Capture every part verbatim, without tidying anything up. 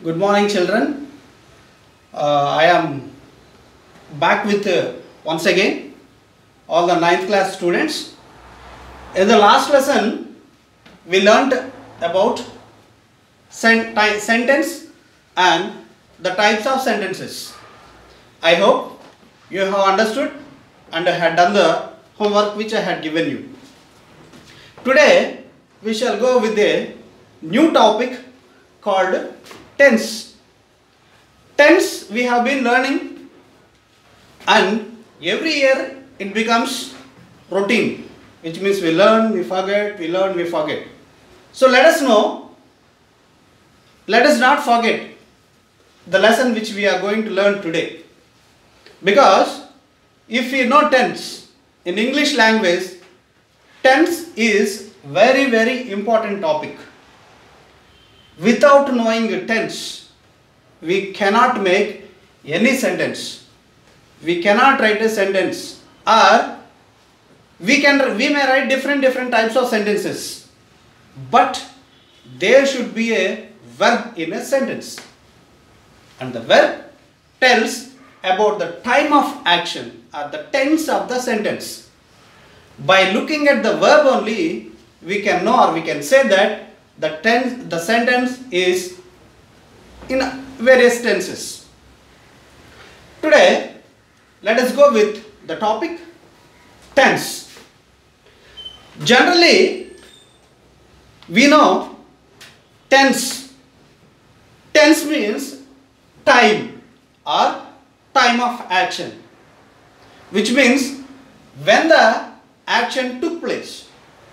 Good morning, children. Uh, I am back with uh, once again all the ninth class students. In the last lesson, we learned about sen sentence and the types of sentences. I hope you have understood and had done the homework which I had given you. Today, we shall go with a new topic called tense. Tense we have been learning, and every year it becomes routine, which means we learn, we forget, we learn, we forget. So let us know, let us not forget the lesson which we are going to learn today. Because if we know tense, in English language, tense is very very important topic. Without knowing tense, we cannot make any sentence. We cannot write a sentence, or we can we may write different different types of sentences, but there should be a verb in a sentence, and the verb tells about the time of action or the tense of the sentence. By looking at the verb only, we can know, or we can say that the tense, the sentence is in various tenses. Today, let us go with the topic tense. Generally, we know tense. Tense means time or time of action, which means when the action took place.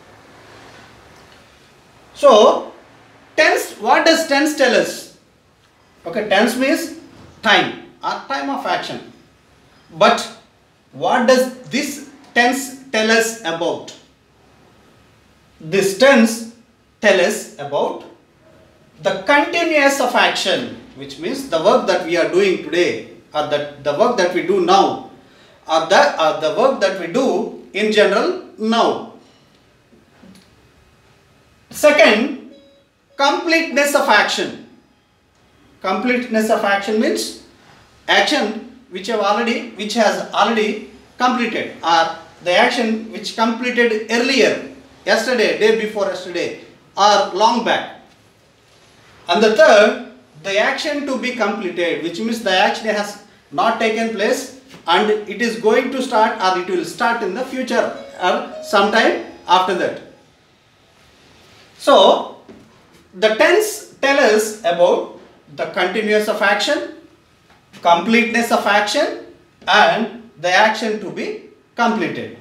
So, tense, what does tense tell us? Okay, tense means time or time of action. But what does this tense tell us about? This tense tell us about the continuous of action, which means the work that we are doing today, or the, the work that we do now, or the, or the work that we do in general now. Second, completeness of action. Completeness of action means action which have already which has already completed, or the action which completed earlier, yesterday, day before yesterday, or long back. And the third, the action to be completed, which means the action has not taken place and it is going to start, or it will start in the future or sometime after that. So, the tense tell us about the continuous of action, completeness of action, and the action to be completed.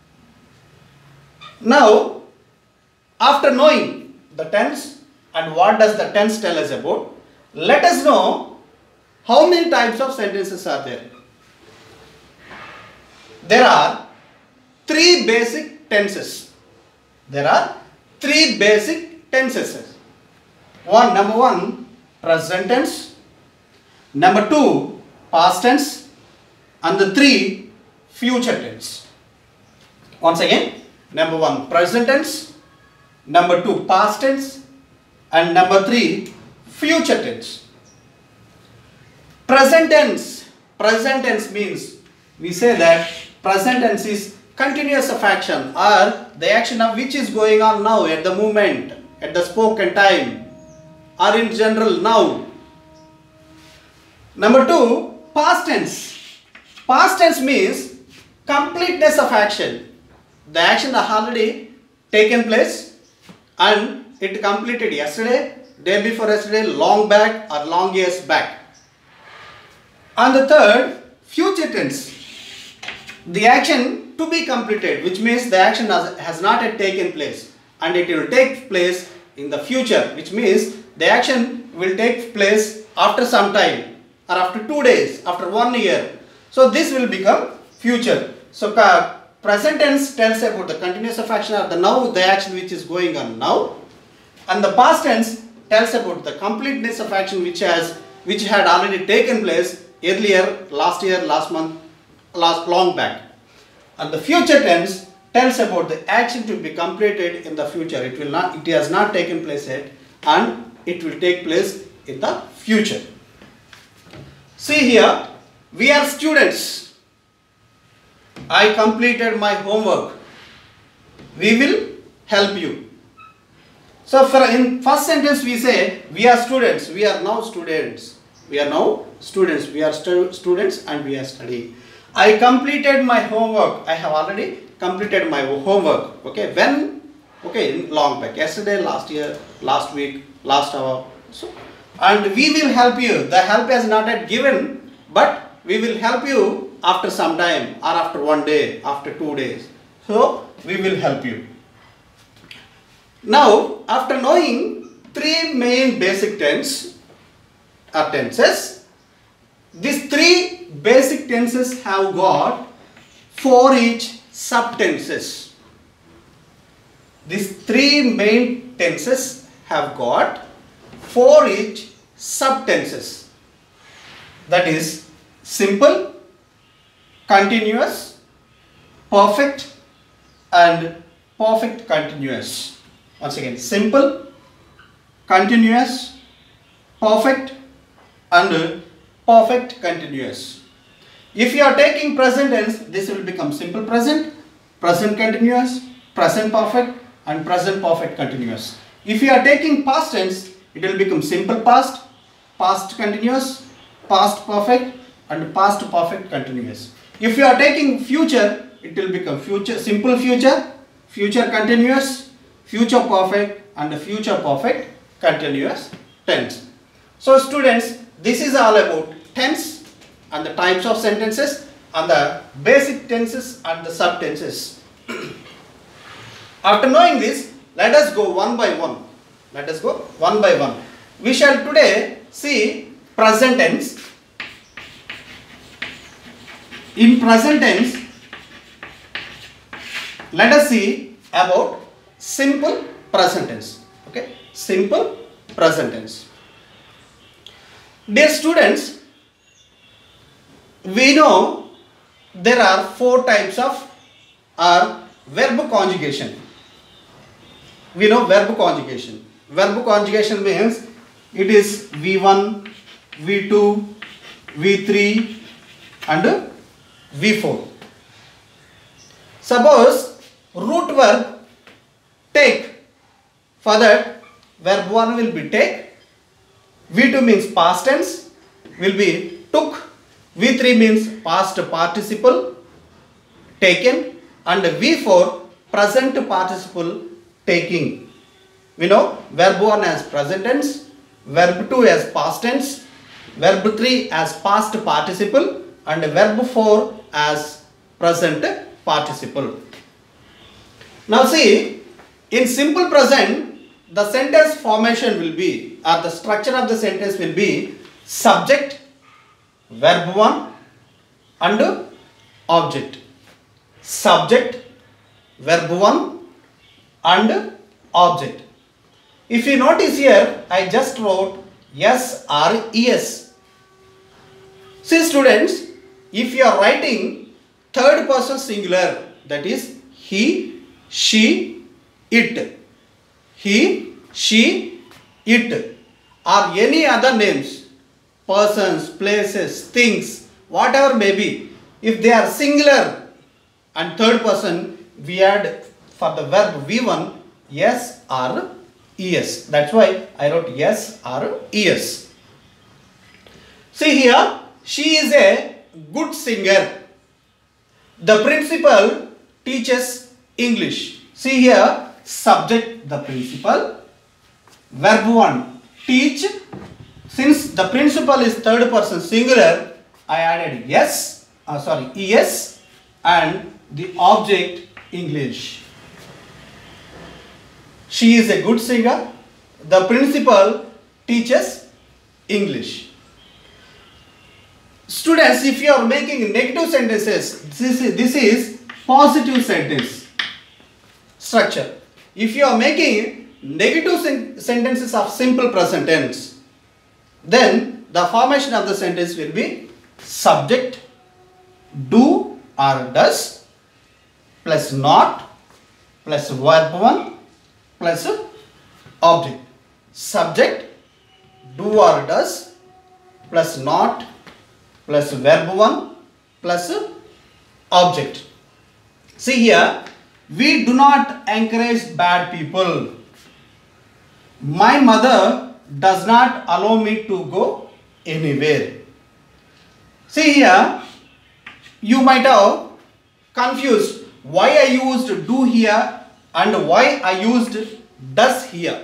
Now, after knowing the tense and what does the tense tell us about, let us know how many types of sentences are there. There are three basic tenses. There are three basic tenses. One, number one, present tense. Number two, past tense. And the three, future tense. Once again, number one, present tense. Number two, past tense. And number three, future tense. Present tense. Present tense means, we say that present tense is continuous of action, or the action of which is going on now, at the moment, at the spoken time, or in general now. Number two, past tense. Past tense means completeness of action. The action has already taken place and it completed yesterday, day before yesterday, long back, or long years back. And the third, future tense. The action to be completed, which means the action has, has not yet taken place and it will take place in the future, which means the action will take place after some time, or after two days, after one year. So this will become future. So uh, present tense tells about the continuous of action, or the now, the action which is going on now, and the past tense tells about the completeness of action which has which had already taken place earlier, last year, last month, last long back. And the future tense tells about the action to be completed in the future. It will not, it has not taken place yet, and it will take place in the future. See here, we are students. I completed my homework. We will help you. So for in first sentence we say we are students. We are now students. We are now students. We are stu students and we are studying. I completed my homework. I have already completed my homework. Okay, when? Okay, long back. Yesterday, last year, last week, last hour. So, and we will help you. The help is not yet given, but we will help you after some time, or after one day, after two days. So we will help you. Now, after knowing three main basic tense or tenses, these three basic tenses have got four each subtenses. These three main tenses have got four each subtenses. That is simple, continuous, perfect and perfect continuous. Once again, simple, continuous, perfect and perfect continuous. If you are taking present tense, this will become simple present, present continuous, present perfect and present perfect continuous. If you are taking past tense, it will become simple past, past continuous, past perfect and past perfect continuous. If you are taking future, it will become future simple future, future continuous, future perfect and future perfect continuous tense. So students, this is all about tense and the types of sentences and the basic tenses and the subtenses. After knowing this, let us go one by one. Let us go one by one. We shall today see present tense. In present tense, let us see about simple present tense. Okay, simple present tense. Dear students, we know there are four types of or verb conjugation. We know verb conjugation. Verb conjugation means it is V one, V two, V three and V four. Suppose root verb take. For that, verb one will be take. V two means past tense, will be took. V three means past participle, taken. And V four, present participle, taking. We know verb one as present tense, verb two as past tense, verb three as past participle and verb four as present participle. Now see, in simple present, the sentence formation will be, or the structure of the sentence will be subject, verb one and object. Subject, verb one and object. If you notice here, I just wrote yes or es. See students, if you are writing third person singular, that is he, she, it. He, she, it, or any other names, persons, places, things, whatever may be, if they are singular and third person, we add for the verb V one yes or es. That's why I wrote yes or es. See here, she is a good singer. The principal teaches English. See here, subject the principal, verb one teach. Since the principal is third person singular, I added yes, uh, sorry es and the object English. She is a good singer. The principal teaches English. Students, if you are making negative sentences, this is, this is positive sentence structure. If you are making negative sen sentences of simple present tense, then the formation of the sentence will be subject, do or does, plus not, plus verb one, plus object. Subject, do or does, plus not plus verb one plus object. See here, we do not encourage bad people. My mother does not allow me to go anywhere. See here, you might have confused why I used do here and why I used does here.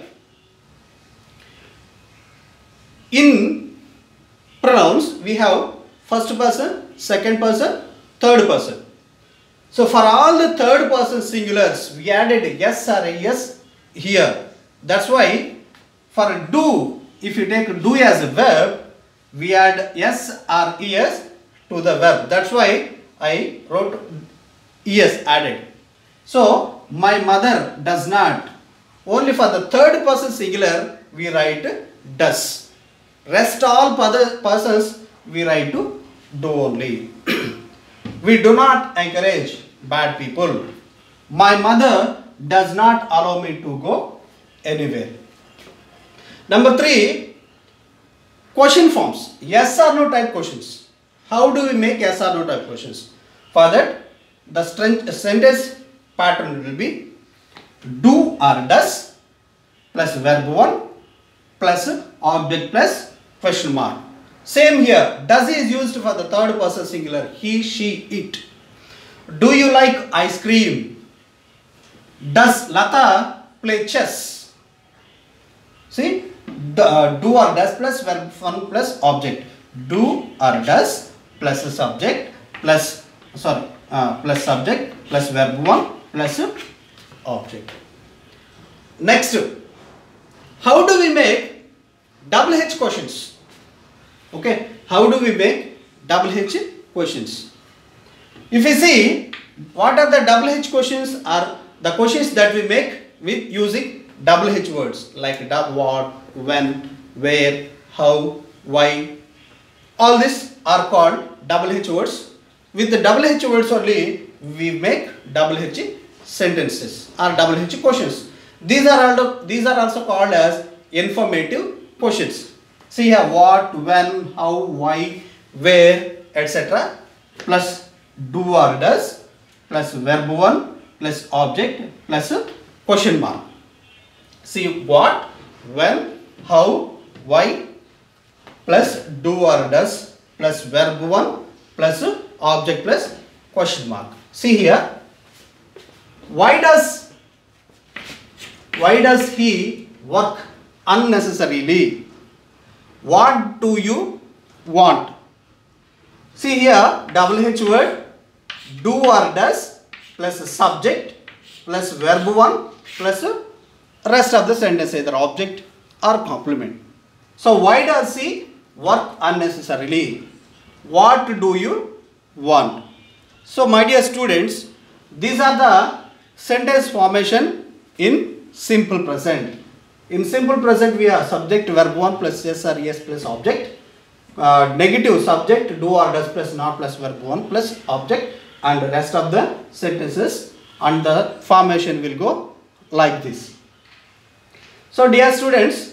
In pronouns, we have first person, second person, third person. So for all the third person singulars, we added yes or yes here. That's why for do, if you take do as a verb, we add yes or es to the verb. That's why I wrote es added. So my mother does not. Only for the third person singular, we write does. Rest all other persons, we write to do only. We do not encourage bad people. My mother does not allow me to go anywhere. Number three, question forms. Yes or no type questions. How do we make yes or no type questions? For that, the sentence pattern will be do or does plus verb one plus object plus question mark. Same here, does is used for the third person singular, he, she, it. Do you like ice cream? Does Lata play chess? See, do, uh, do or does plus verb one plus object. Do or does plus a subject plus, sorry, uh, plus subject plus verb one plus object. Next, how do we make double H questions? Okay, how do we make double H questions? If you see, what are the double H questions? Are the questions that we make with using double H words like what, when, where, how, why. All these are called double H words. With the double H words only, we make double H sentences or double H questions. These are also, these are also called as informative questions. See here, what, when, how, why, where, et cetera plus do or does plus verb one plus object plus question mark. See, what, when, how, why plus do or does plus verb one plus object plus question mark. See here, why does why does he work unnecessarily? What do you want? See here, double H word, do or does plus subject plus verb one plus rest of the sentence, either object or complement. So why does he work unnecessarily? What do you want? So my dear students, these are the sentence formation in simple present. In simple present, we have subject verb one plus yes or yes plus object. Uh, negative subject do or does plus not plus verb one plus object, and rest of the sentences and the formation will go like this. So dear students,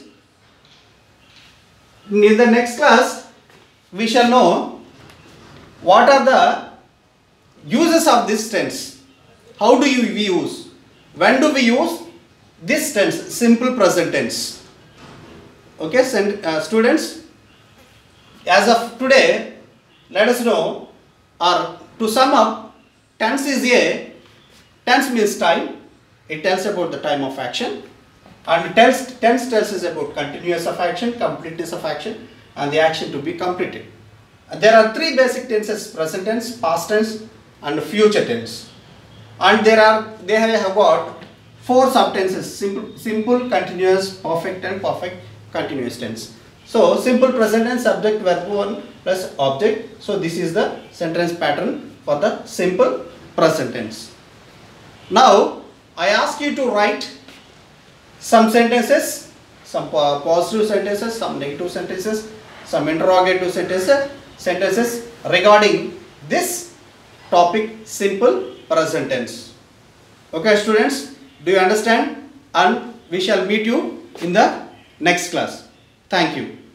in the next class we shall know what are the uses of this tense. How do you we use? When do we use this tense? Simple present tense. Okay, send, uh, students, as of today, let us know, or to sum up, tense is a, tense means time. It tells about the time of action, and tense, tense tells us about continuous of action, completeness of action, and the action to be completed. And there are three basic tenses: present tense, past tense, and future tense. And there are, they have got four subtenses: simple, simple, continuous, perfect, and perfect continuous tense. So simple present tense, subject verb one plus object. So this is the sentence pattern for the simple present tense. Now I ask you to write some sentences, some positive sentences, some negative sentences, some interrogative sentences, sentences regarding this topic, simple present tense. Okay students, do you understand? And we shall meet you in the next class. Thank you.